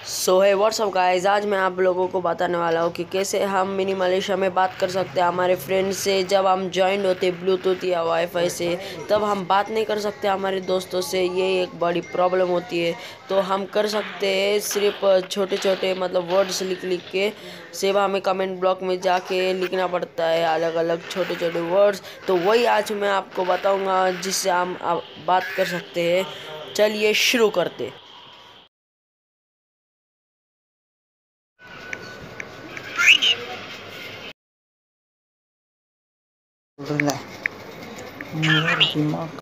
सो है WhatsApp guys, आज मैं आप लोगों को बताने वाला हूँ कि कैसे हम मिनी मलेशिया में बात कर सकते हैं हमारे फ्रेंड से। जब हम जॉइंट होते ब्लूटूथ या वाईफाई से, तब हम बात नहीं कर सकते हमारे दोस्तों से। ये एक बड़ी प्रॉब्लम होती है। तो हम कर सकते हैं सिर्फ छोटे छोटे मतलब वर्ड्स लिख लिख के। सिर्फ हमें कमेंट ब्लॉक में जाके लिखना पड़ता है अलग अलग छोटे छोटे वर्ड्स। तो वही आज मैं आपको बताऊँगा जिससे हम बात कर सकते हैं। चलिए शुरू करते। मेरा दिमाग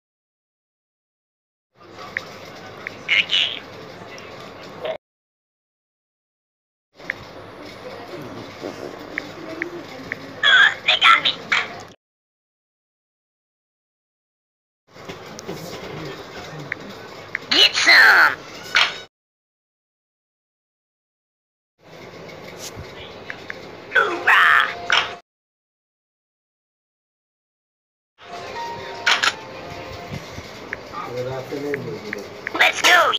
They got me. Get some. Hoorah. Let's go.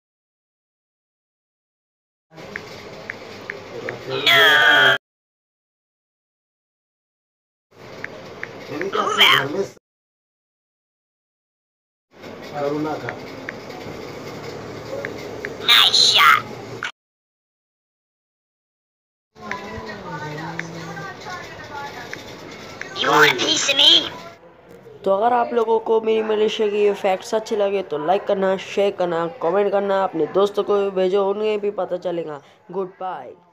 No. Move out. Nice shot. You want a piece of me? तो अगर आप लोगों को मेरी मलेशिया की ये फैक्ट्स अच्छे लगे तो लाइक करना, शेयर करना, कमेंट करना, अपने दोस्तों को भी भेजो, उन्हें भी पता चलेगा। Good bye.